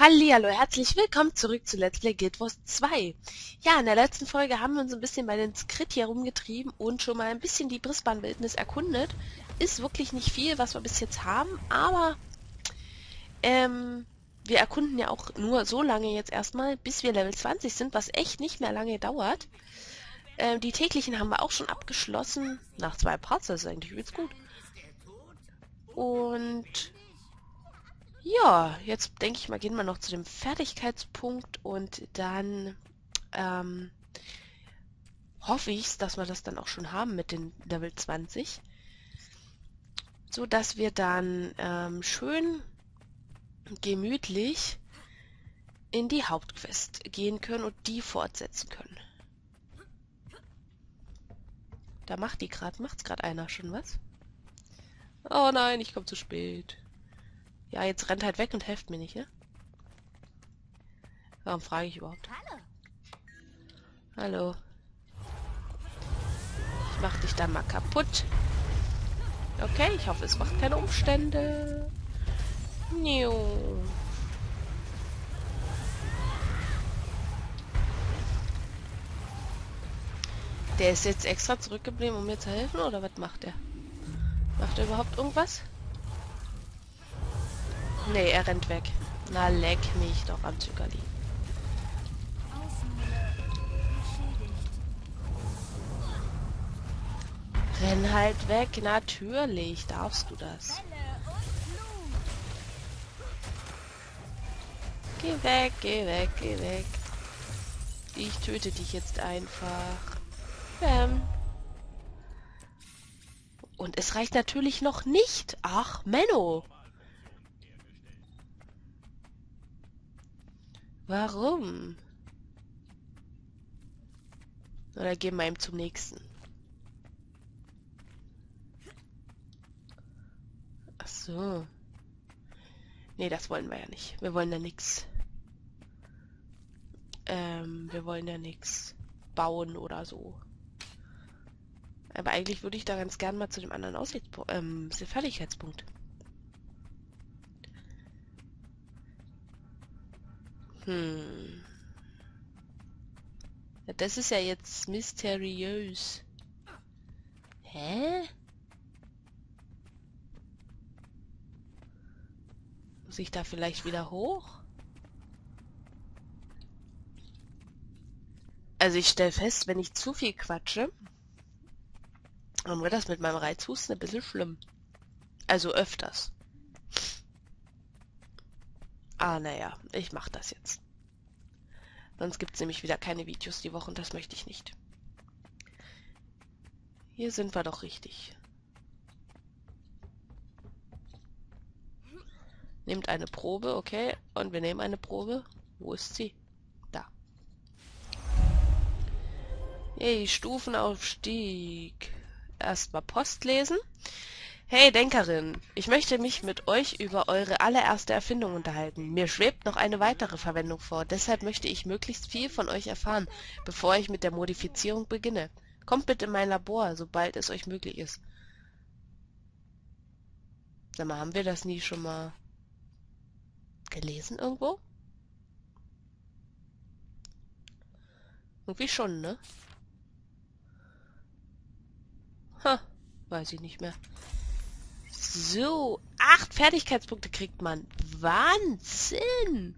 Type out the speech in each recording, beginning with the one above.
Hallihallo, herzlich willkommen zurück zu Let's Play Guild Wars 2. Ja, in der letzten Folge haben wir uns ein bisschen bei den Skrit hier rumgetrieben und schon mal ein bisschen die Brisbane-Wildnis erkundet. Ist wirklich nicht viel, was wir bis jetzt haben, aber wir erkunden ja auch nur so lange jetzt erstmal, bis wir Level 20 sind, was echt nicht mehr lange dauert. Die täglichen haben wir auch schon abgeschlossen, nach 2 Parts, das ist eigentlich übelst gut. Und ja, jetzt denke ich mal, gehen wir noch zu dem Fertigkeitspunkt und dann hoffe ich, dass wir das dann auch schon haben mit den Level 20, so dass wir dann schön gemütlich in die Hauptquest gehen können und die fortsetzen können. Da macht's gerade einer schon was? Oh nein, ich komme zu spät. Ja, jetzt rennt halt weg und helft mir nicht, ne? Warum frage ich überhaupt? Hallo. Ich mach dich dann mal kaputt. Okay, ich hoffe, es macht keine Umstände. Niu. Der ist jetzt extra zurückgeblieben, um mir zu helfen, oder was macht er? Macht er überhaupt irgendwas? Nee, er rennt weg. Na, leck mich doch am Zuckerli. Renn halt weg, natürlich darfst du das. Geh weg, geh weg, geh weg. Ich töte dich jetzt einfach. Bäm. Und es reicht natürlich noch nicht. Ach, Menno. Warum? Oder gehen wir ihm zum nächsten. Ach so. Nee, das wollen wir ja nicht. Wir wollen ja nichts. Wir wollen ja nichts bauen oder so. Aber eigentlich würde ich da ganz gern mal zu dem anderen Fertigkeitspunkt. Ja, das ist ja jetzt mysteriös. Hä? Muss ich da vielleicht wieder hoch? Also ich stelle fest, wenn ich zu viel quatsche, dann wird das mit meinem Reizhusten ein bisschen schlimm. Also öfters. Ah, naja, ich mache das jetzt. Sonst gibt es nämlich wieder keine Videos die Woche und das möchte ich nicht. Hier sind wir doch richtig. Nehmt eine Probe, okay. Und wir nehmen eine Probe. Wo ist sie? Da. Hey, Stufenaufstieg. Erstmal Post lesen. Hey Denkerin, ich möchte mich mit euch über eure allererste Erfindung unterhalten. Mir schwebt noch eine weitere Verwendung vor, deshalb möchte ich möglichst viel von euch erfahren, bevor ich mit der Modifizierung beginne. Kommt bitte in mein Labor, sobald es euch möglich ist. Sag mal, haben wir das nie schon mal gelesen irgendwo? Irgendwie schon, ne? Ha, weiß ich nicht mehr. So, 8 Fertigkeitspunkte kriegt man. Wahnsinn!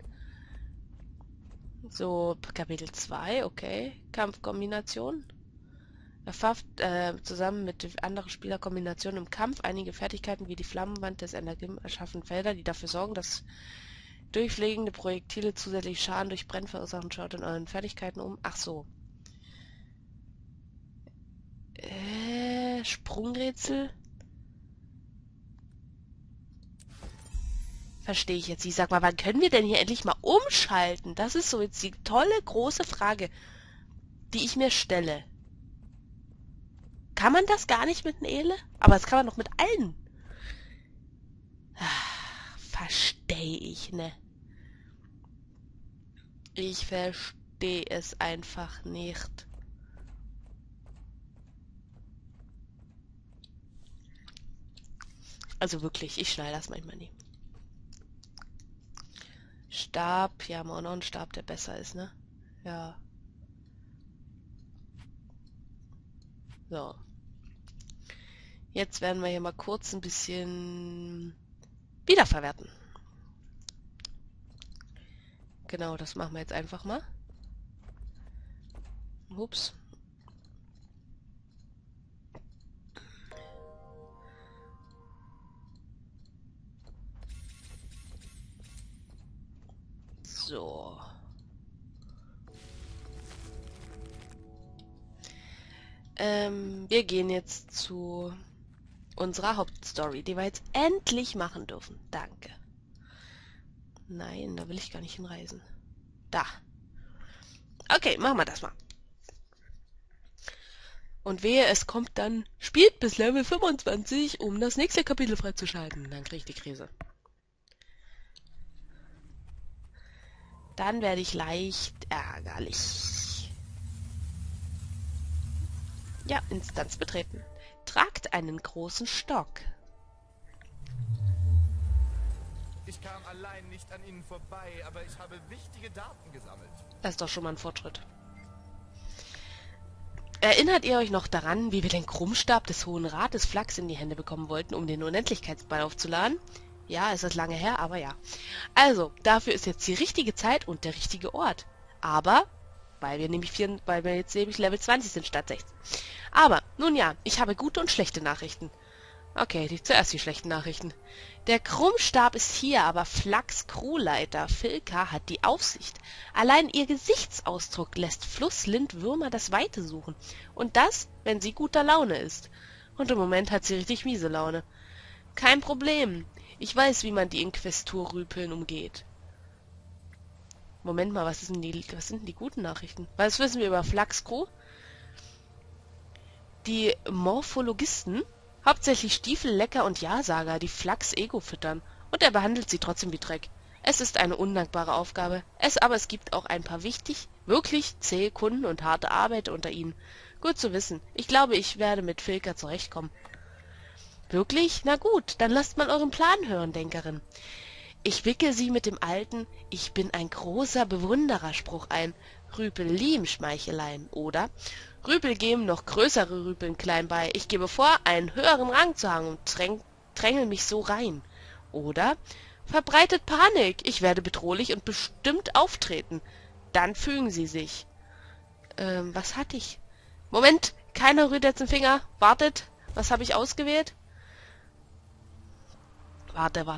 So, Kapitel 2, okay. Kampfkombination. Erfasst zusammen mit anderen Spielerkombinationen im Kampf einige Fertigkeiten wie die Flammenwand des Energiem erschaffen Felder, die dafür sorgen, dass durchfliegende Projektile zusätzlich Schaden durch Brennen verursachen. Schaut in euren Fertigkeiten um. Ach so. Sprungrätsel? Verstehe ich jetzt nicht. Sag mal, wann können wir denn hier endlich mal umschalten? Das ist so jetzt die tolle, große Frage, die ich mir stelle. Kann man das gar nicht mit einem Ele? Aber das kann man doch mit allen. Verstehe ich, ne? Ich verstehe es einfach nicht. Also wirklich, ich schnall das manchmal nie. Stab. Ja, haben wir auch noch einen Stab, der besser ist, ne? Ja. So. Jetzt werden wir hier mal kurz ein bisschen wiederverwerten. Genau, das machen wir jetzt einfach mal. Ups. So. Wir gehen jetzt zu unserer Hauptstory, die wir jetzt endlich machen dürfen. Danke. Nein, da will ich gar nicht hinreisen. Da. Okay, machen wir das mal. Und wehe, es kommt dann, spielt bis Level 25, um das nächste Kapitel freizuschalten. Dann kriege ich die Krise. Dann werde ich leicht ärgerlich. Ja, Instanz betreten. Tragt einen großen Stock. Ich kam allein nicht an Ihnen vorbei, aber ich habe wichtige Daten gesammelt. Das ist doch schon mal ein Fortschritt. Erinnert ihr euch noch daran, wie wir den Krummstab des Hohen Rates Flachs in die Hände bekommen wollten, um den Unendlichkeitsball aufzuladen? Ja, es ist lange her, aber ja. Also, dafür ist jetzt die richtige Zeit und der richtige Ort. Aber, weil wir jetzt nämlich Level 20 sind statt 16. Aber, nun ja, ich habe gute und schlechte Nachrichten. Okay, zuerst die schlechten Nachrichten. Der Krummstab ist hier, aber Flachs Crewleiter Filka hat die Aufsicht. Allein ihr Gesichtsausdruck lässt Flusslindwürmer das Weite suchen. Und das, wenn sie guter Laune ist. Und im Moment hat sie richtig miese Laune. Kein Problem. Ich weiß, wie man die Inquesturrüpeln umgeht. Moment mal, was sind denn die guten Nachrichten? Was wissen wir über Flachs Crew? Die Morphologisten, hauptsächlich Stiefellecker und Ja-Sager, die Flachs Ego füttern. Und er behandelt sie trotzdem wie Dreck. Es ist eine undankbare Aufgabe. Aber es gibt auch ein paar wirklich zähe Kunden und harte Arbeit unter ihnen. Gut zu wissen. Ich glaube, ich werde mit Filka zurechtkommen. Wirklich? Na gut, dann lasst mal euren Plan hören, Denkerin. Ich wickel sie mit dem alten »Ich bin ein großer Bewunderer«-Spruch ein. Rüpel lieben Schmeicheleien, oder? Rüpel geben noch größere Rüpeln klein bei. Ich gebe vor, einen höheren Rang zu haben und drängel mich so rein. Oder? Verbreitet Panik. Ich werde bedrohlich und bestimmt auftreten. Dann fügen sie sich. Was hatte ich? Moment, keiner rührt jetzt den Finger. Wartet, was habe ich ausgewählt? Warte.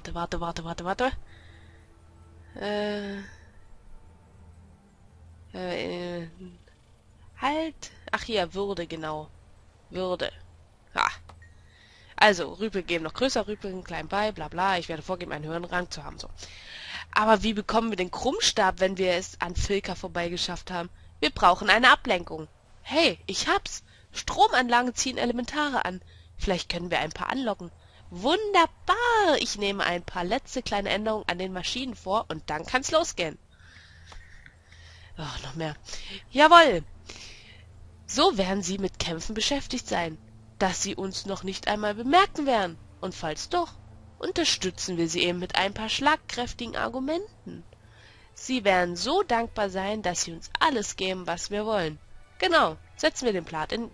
Halt. Ach hier, Würde, genau. Würde. Ja. Also, Rüpel geben noch größer Rüpeln klein bei, bla bla. Ich werde vorgeben, einen höheren Rang zu haben. So. Aber wie bekommen wir den Krummstab, wenn wir es an Filka vorbeigeschafft haben? Wir brauchen eine Ablenkung. Hey, ich hab's. Stromanlagen ziehen Elementare an. Vielleicht können wir ein paar anlocken. Wunderbar! Ich nehme ein paar letzte kleine Änderungen an den Maschinen vor und dann kann's losgehen. Oh, noch mehr. Jawohl! So werden sie mit Kämpfen beschäftigt sein, dass sie uns noch nicht einmal bemerken werden. Und falls doch, unterstützen wir sie eben mit ein paar schlagkräftigen Argumenten. Sie werden so dankbar sein, dass sie uns alles geben, was wir wollen. Genau, setzen wir den in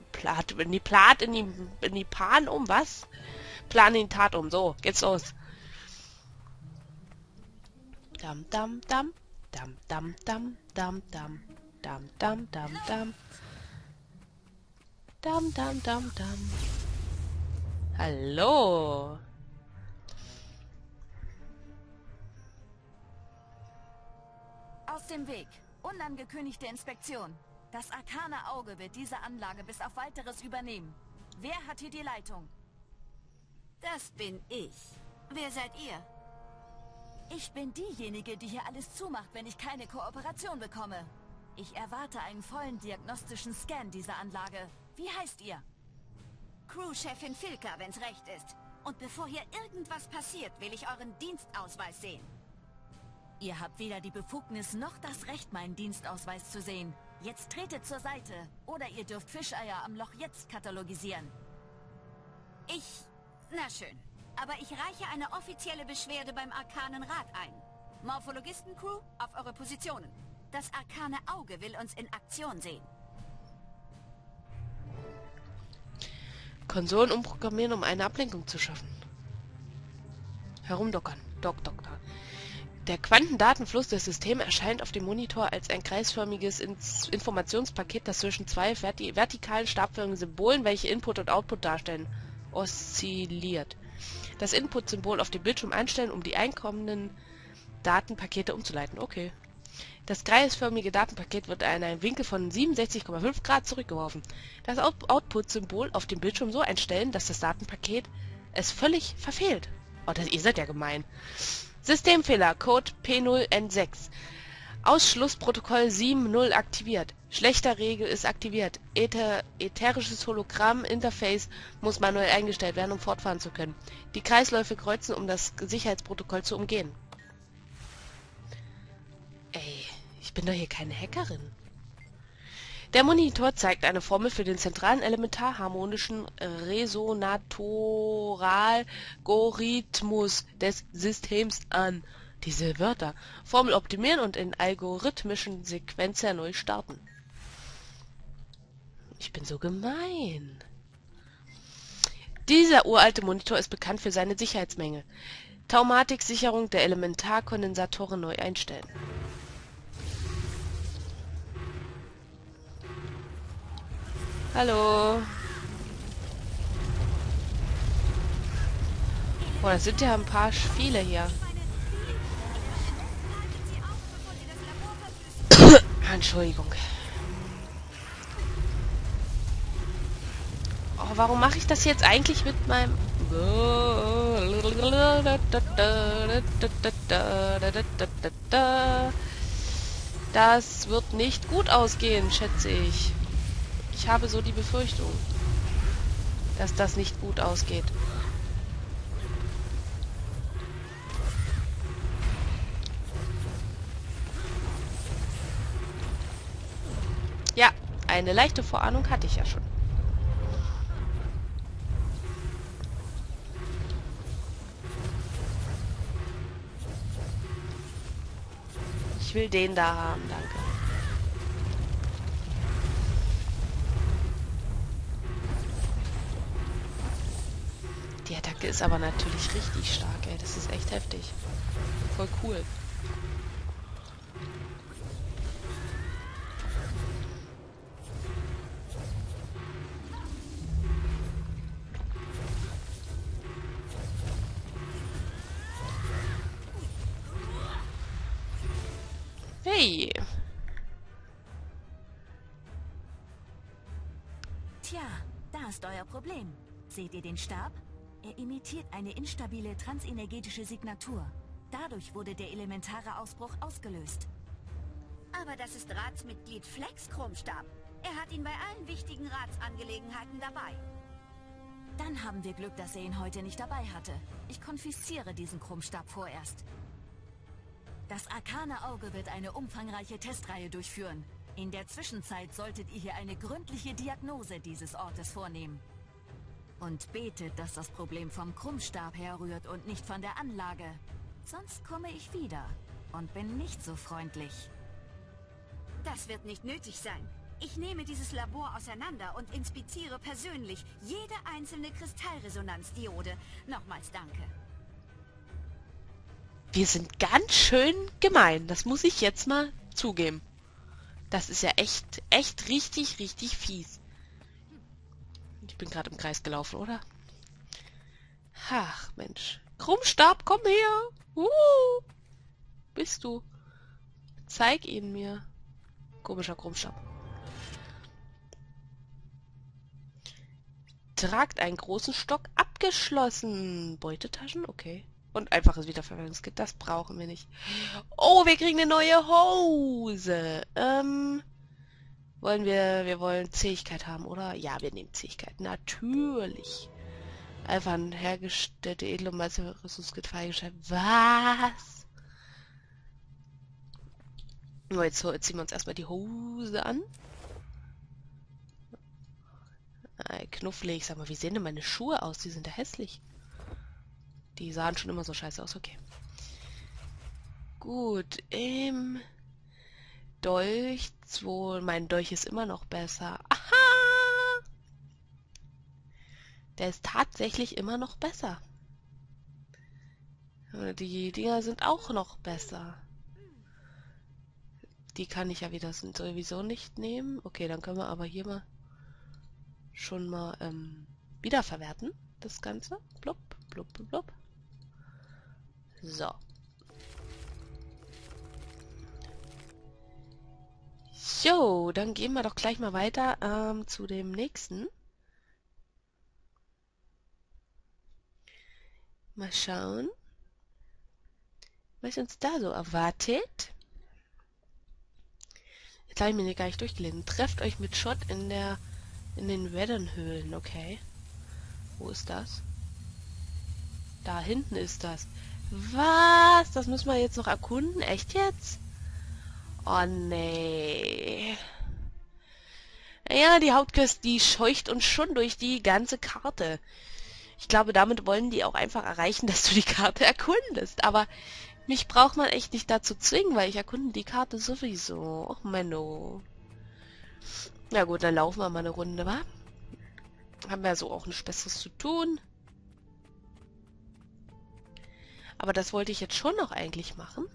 die Pan um, was? Plan in die Tat um. So, geht's los. Dam dam dam dam dam dam dam dam dam dam dam dam dam dam dam dam. Hallo. Aus dem Weg. Unangekündigte Inspektion. Das arkane Auge wird diese Anlage bis auf Weiteres übernehmen. Wer hat hier die Leitung? Das bin ich. Wer seid ihr? Ich bin diejenige, die hier alles zumacht, wenn ich keine Kooperation bekomme. Ich erwarte einen vollen diagnostischen Scan dieser Anlage. Wie heißt ihr? Crewchefin Filka, wenn's recht ist. Und bevor hier irgendwas passiert, will ich euren Dienstausweis sehen. Ihr habt weder die Befugnis noch das Recht, meinen Dienstausweis zu sehen. Jetzt tretet zur Seite, oder ihr dürft Fischeier am Loch jetzt katalogisieren. Na schön. Aber ich reiche eine offizielle Beschwerde beim Arkanen Rat ein. Morphologisten-Crew, auf eure Positionen. Das arkane Auge will uns in Aktion sehen. Konsolen umprogrammieren, um eine Ablenkung zu schaffen. Herumdockern. Dock. Der Quantendatenfluss des Systems erscheint auf dem Monitor als ein kreisförmiges Informationspaket, das zwischen zwei vertikalen stabförmigen Symbolen, welche Input und Output darstellen, oszilliert. Das Input-Symbol auf dem Bildschirm einstellen, um die einkommenden Datenpakete umzuleiten. Okay. Das kreisförmige Datenpaket wird in einem Winkel von 67,5 Grad zurückgeworfen. Das Output-Symbol auf dem Bildschirm so einstellen, dass das Datenpaket es völlig verfehlt. Oh, ihr seid ja gemein. Systemfehler, Code P0N6. Ausschlussprotokoll 7.0 aktiviert. Schlechter Regel ist aktiviert. Ätherisches Hologramm-Interface muss manuell eingestellt werden, um fortfahren zu können. Die Kreisläufe kreuzen, um das Sicherheitsprotokoll zu umgehen. Ey, ich bin doch hier keine Hackerin. Der Monitor zeigt eine Formel für den zentralen elementarharmonischen Resonatoralgorithmus des Systems an. Diese Wörter. Formel optimieren und in algorithmischen Sequenzer neu starten. Ich bin so gemein. Dieser uralte Monitor ist bekannt für seine Sicherheitsmängel. Taumatik-Sicherung der Elementarkondensatoren neu einstellen. Hallo. Boah, das sind ja ein paar viele hier. Entschuldigung. Oh, warum mache ich das jetzt eigentlich mit meinem... Das wird nicht gut ausgehen, schätze ich. Ich habe so die Befürchtung, dass das nicht gut ausgeht. Ja, eine leichte Vorahnung hatte ich ja schon. Ich will den da haben, danke. Die Attacke ist aber natürlich richtig stark, ey. Das ist echt heftig. Voll cool. Hey! Tja, da ist euer Problem. Seht ihr den Stab? Er imitiert eine instabile transenergetische Signatur. Dadurch wurde der elementare Ausbruch ausgelöst. Aber das ist Ratsmitglied Flex Krummstab. Er hat ihn bei allen wichtigen Ratsangelegenheiten dabei. Dann haben wir Glück, dass er ihn heute nicht dabei hatte. Ich konfisziere diesen Krummstab vorerst. Das arkane Auge wird eine umfangreiche Testreihe durchführen. In der Zwischenzeit solltet ihr hier eine gründliche Diagnose dieses Ortes vornehmen. Und betet, dass das Problem vom Krummstab herrührt und nicht von der Anlage. Sonst komme ich wieder und bin nicht so freundlich. Das wird nicht nötig sein. Ich nehme dieses Labor auseinander und inspiziere persönlich jede einzelne Kristallresonanzdiode. Nochmals danke. Wir sind ganz schön gemein. Das muss ich jetzt mal zugeben. Das ist ja echt richtig, richtig fies. Ich bin gerade im Kreis gelaufen, oder? Ach, Mensch. Krummstab, komm her. Bist du? Zeig ihn mir. Komischer Krummstab. Tragt einen großen Stock abgeschlossen. Beutetaschen? Okay. Und einfaches Wiederverwendungskit. Das brauchen wir nicht. Oh, wir kriegen eine neue Hose. Wir wollen Zähigkeit haben, oder? Ja, wir nehmen Zähigkeit. Natürlich. Einfach ein hergestellte edle und Rüstungskit freigestellt. Was? Oh, jetzt ziehen wir uns erstmal die Hose an. Knuffelig. Sag mal, wie sehen denn meine Schuhe aus? Die sind ja hässlich. Die sahen schon immer so scheiße aus. Okay. Gut, Dolch 2. Mein Dolch ist immer noch besser. Aha! Der ist tatsächlich immer noch besser. Die Dinger sind auch noch besser. Die kann ich ja wieder sowieso nicht nehmen. Okay, dann können wir aber hier mal schon mal wiederverwerten, das Ganze. Blub, blub, blub, blub. So. So, dann gehen wir doch gleich mal weiter zu dem nächsten. Mal schauen, was uns da so erwartet. Jetzt habe ich mir gar nicht durchgelesen. Trefft euch mit Schott in den Weddernhöhlen, okay. Wo ist das? Da hinten ist das. Was? Das müssen wir jetzt noch erkunden? Echt jetzt? Oh nee. Ja, die Hauptquest, die scheucht uns schon durch die ganze Karte. Ich glaube, damit wollen die auch einfach erreichen, dass du die Karte erkundest. Aber mich braucht man echt nicht dazu zwingen, weil ich erkunde die Karte sowieso. Och, Menno. Na gut, dann laufen wir mal eine Runde, wa? Haben wir ja so auch nichts Besseres zu tun. Aber das wollte ich jetzt schon noch eigentlich machen.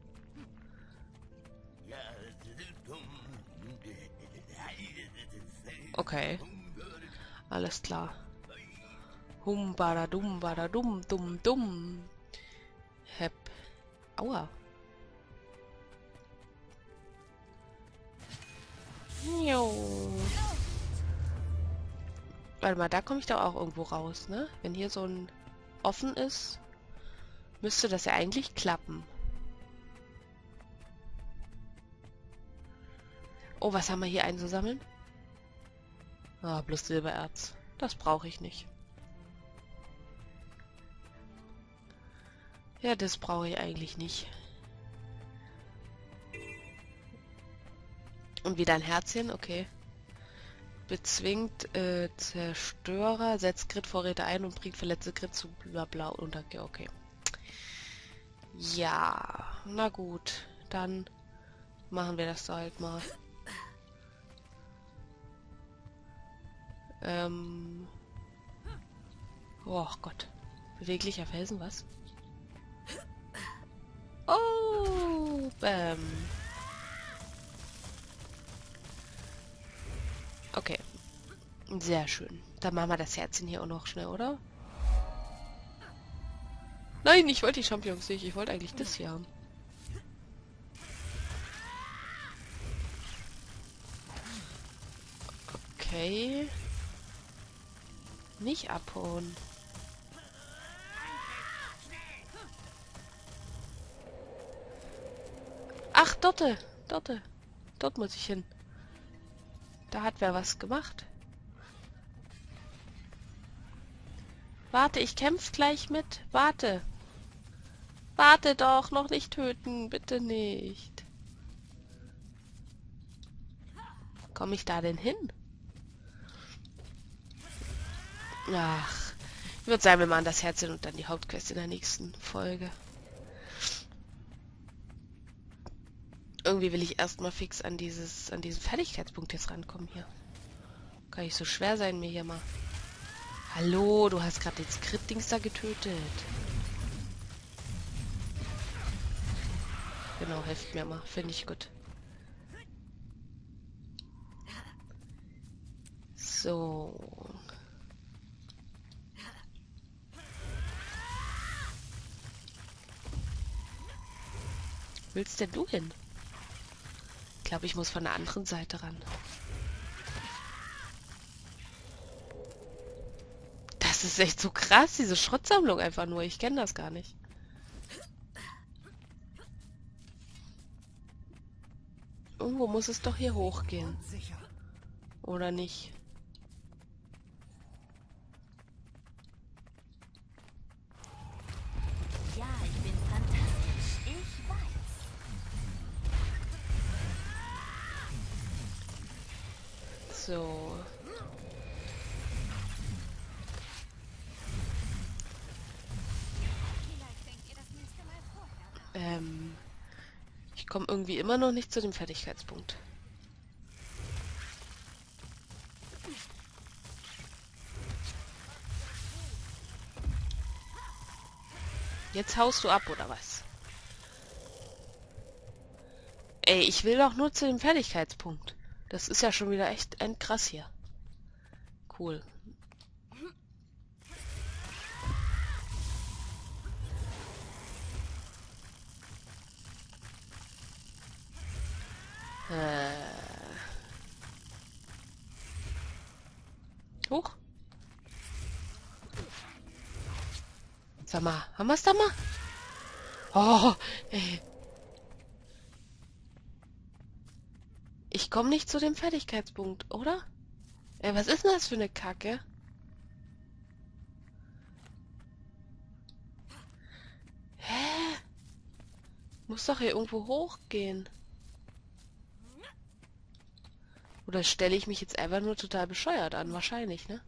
Okay. Alles klar. Hum, badadum, badadum, dum, dum. Hep. Aua. Jo. Warte mal, da komme ich doch auch irgendwo raus, ne? Wenn hier so ein offen ist, müsste das ja eigentlich klappen. Oh, was haben wir hier einzusammeln? Ah, bloß Silbererz. Das brauche ich nicht. Ja, das brauche ich eigentlich nicht. Und wieder ein Herzchen, okay. Bezwingt Zerstörer, setzt Crit-Vorräte ein und bringt verletzte Crit zu blau und okay. Ja, na gut. Dann machen wir das halt mal. Oh Gott. Beweglicher Felsen, was? Oh, bäm. Okay. Sehr schön. Dann machen wir das Herzchen hier auch noch schnell, oder? Nein, ich wollte die Champignons nicht. Ich wollte eigentlich das hier haben. Okay. Nicht abhauen. Ach, Dotte. Dotte. Dort muss ich hin. Da hat wer was gemacht. Warte, ich kämpfe gleich mit. Warte. Warte doch, noch nicht töten. Bitte nicht. Komme ich da denn hin? Ach. Ich würde sagen, wir machen das Herzchen und dann die Hauptquest in der nächsten Folge. Irgendwie will ich erstmal fix an diesen Fertigkeitspunkt jetzt rankommen hier. Kann nicht so schwer sein, mir hier mal. Hallo, du hast gerade den Skript-Dings da getötet. Genau, helft mir mal. Finde ich gut. So. Wo willst denn du hin? Ich glaube, ich muss von der anderen Seite ran. Das ist echt so krass, diese Schrottsammlung einfach nur. Ich kenne das gar nicht. Irgendwo muss es doch hier hochgehen. Oder nicht? Ja, ich bin fantastisch. Ich weiß. So. komme irgendwie immer noch nicht zu dem Fertigkeitspunkt. Jetzt haust du ab, oder was? Ey, ich will doch nur zu dem Fertigkeitspunkt. Das ist ja schon wieder echt krass hier. Cool. Hoch. Sag mal, haben wir es da mal? Oh, ey. Ich komme nicht zu dem Fertigkeitspunkt, oder? Ey, was ist denn das für eine Kacke? Hä? Muss doch hier irgendwo hochgehen. Oder stelle ich mich jetzt einfach nur total bescheuert an? Wahrscheinlich, ne?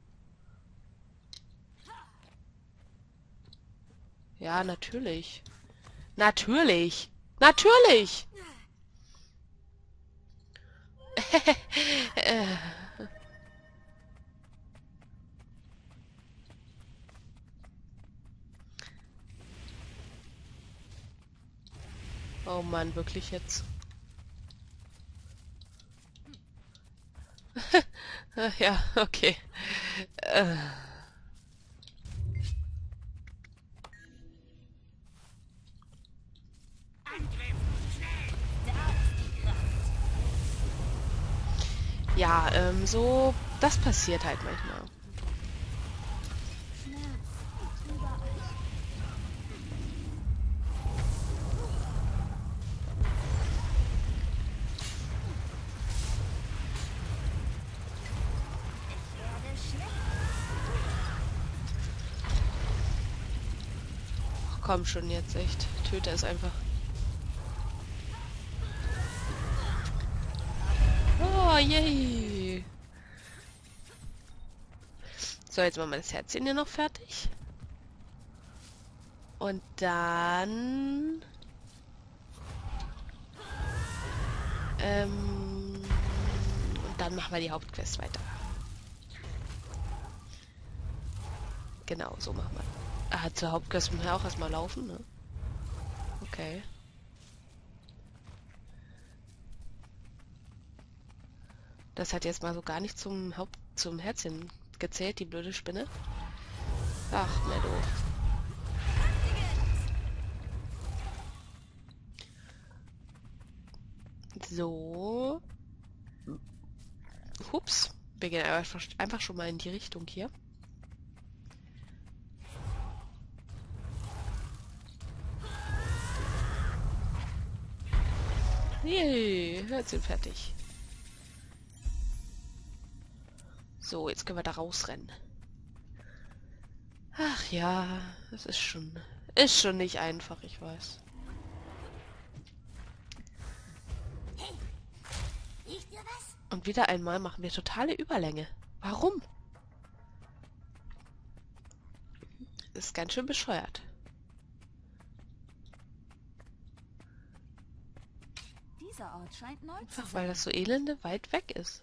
Ja, natürlich. Natürlich! Natürlich! Oh Mann, wirklich jetzt? Ja, okay. Ja, so, das passiert halt manchmal. Ach, komm schon jetzt, echt. Töte es einfach. Oh, yay! So, jetzt machen wir das Herzchen hier noch fertig. Und dann... und dann machen wir die Hauptquest weiter. Genau, so machen wir. Ah, zur Hauptquest müssen wir auch erstmal laufen, ne? Okay. Das hat jetzt mal so gar nicht zum Herzchen gezählt, die blöde Spinne. Ach, mehr doof. So. Hups. Wir gehen einfach schon mal in die Richtung hier. Yay, Herzchen fertig. So, jetzt können wir da rausrennen. Ach ja, das ist schon nicht einfach, ich weiß. Und wieder einmal machen wir totale Überlänge. Warum? Das ist ganz schön bescheuert. Dieser Ort scheint neu zu Einfach sein. weil das so elende weit weg ist.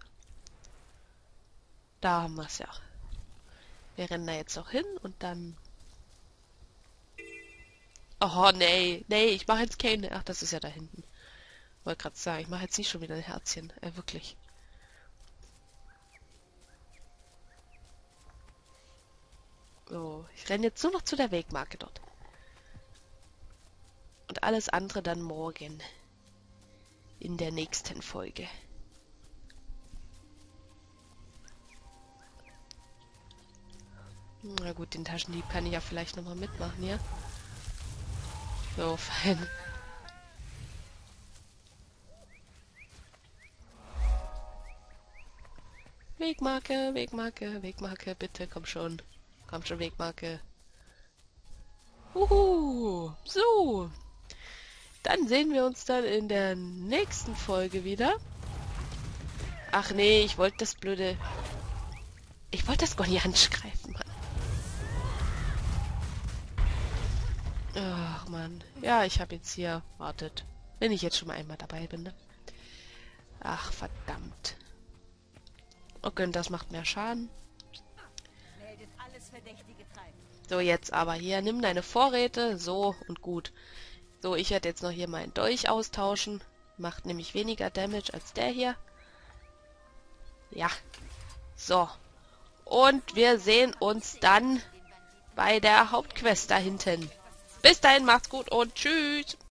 Da haben wir es ja. Wir rennen da jetzt noch hin und dann... Oh, nee. Nee, ich mache jetzt keine... Ach, das ist ja da hinten. Wollte gerade sagen, ich mache jetzt nicht schon wieder ein Herzchen. Wirklich. So, ich renne jetzt nur noch zu der Wegmarke dort. Und alles andere dann morgen. In der nächsten Folge. Na gut, den Taschendieb kann ich ja vielleicht nochmal mitmachen, ja? So, fein. Wegmarke, Wegmarke, Wegmarke, bitte, komm schon. Komm schon, Wegmarke. So. Dann sehen wir uns dann in der nächsten Folge wieder. Ach nee, ich wollte das blöde... Ich wollte das gar nicht angreifen, Mann. Ach, Mann. Ja, ich habe jetzt hier... Wartet. Wenn ich jetzt schon mal einmal dabei bin, ne? Ach, verdammt. Okay, das macht mehr Schaden. So, jetzt aber hier, nimm deine Vorräte. So, und gut. So, ich werde jetzt noch hier meinen Dolch austauschen. Macht nämlich weniger Damage als der hier. Ja. So. Und wir sehen uns dann bei der Hauptquest da hinten. Bis dahin, macht's gut und tschüss.